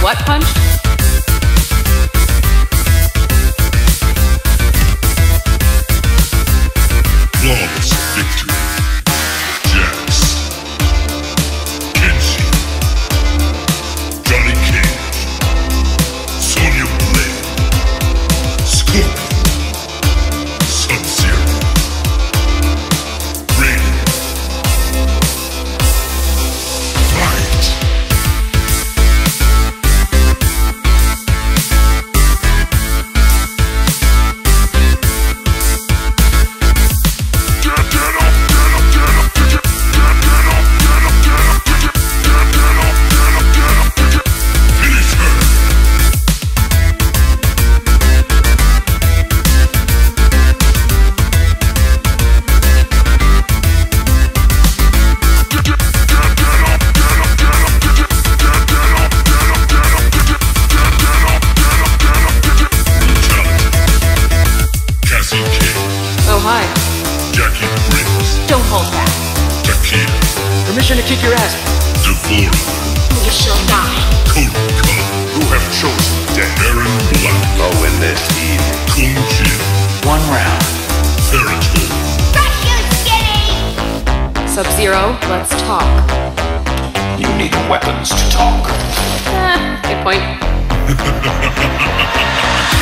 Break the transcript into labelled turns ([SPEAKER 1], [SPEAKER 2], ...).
[SPEAKER 1] butt punched?
[SPEAKER 2] Flawless victory. Jax. Kenshi. Johnny Cage. Sonya Blade. Scorpion. Sub-Zero. Raiden. Fight.
[SPEAKER 1] Don't hold back.
[SPEAKER 2] Takeda.
[SPEAKER 3] Permission to kick your ass.
[SPEAKER 2] Devora.
[SPEAKER 1] You shall die.
[SPEAKER 2] Kodoka. Who have chosen death? Baron Black.
[SPEAKER 4] I'll win this easy.
[SPEAKER 2] Kung Jin.
[SPEAKER 3] 1 round.
[SPEAKER 2] Ferritor.
[SPEAKER 1] Fuck you, skinny! Sub-Zero, let's talk.
[SPEAKER 4] You need weapons to talk.
[SPEAKER 1] Good point.